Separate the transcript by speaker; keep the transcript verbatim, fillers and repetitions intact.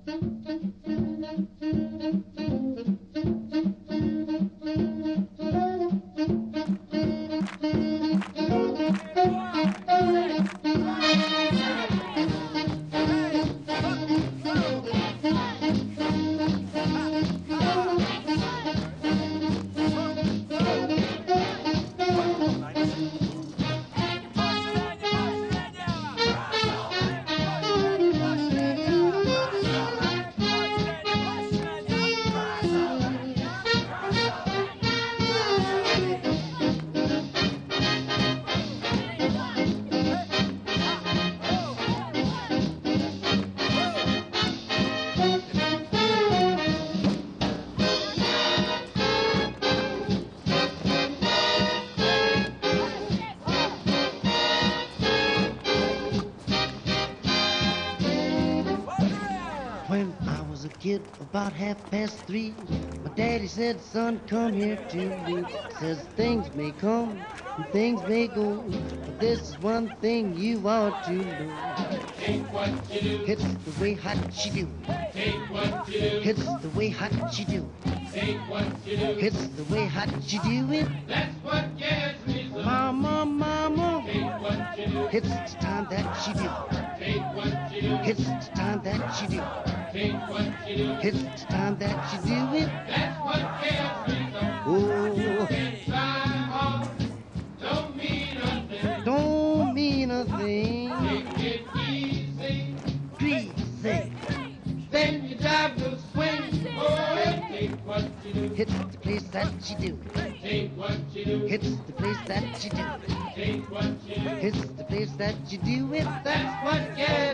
Speaker 1: When I was a kid, about half past three, my daddy said, son, come here to me. Says things may come and things may go, but this is one thing you ought to know.
Speaker 2: Take what you do.
Speaker 1: It's the way hot you do.
Speaker 2: Take what you do.
Speaker 1: It's the way hot you do.
Speaker 2: Take what you do.
Speaker 1: It's the way hot you do it.
Speaker 2: That's what scares me so.
Speaker 1: Mama, mama.
Speaker 2: Take what you do.
Speaker 1: It's the time that you do.
Speaker 2: Take what you do.
Speaker 1: It's the time that you do.
Speaker 2: Take what you do.
Speaker 1: It's the time that you do it.
Speaker 2: That's what scares me so.
Speaker 1: Oh,
Speaker 2: Get time off. Don't mean nothing.
Speaker 1: don't mean a thing.
Speaker 2: Take it easy.
Speaker 1: Greasy.
Speaker 2: Then you drive the swing. Oh, take what you do.
Speaker 1: It's the place that you do.
Speaker 2: Take what you do.
Speaker 1: It's the place that you do.
Speaker 2: Take what you do.
Speaker 1: It's the place that you do it.
Speaker 2: That's what scares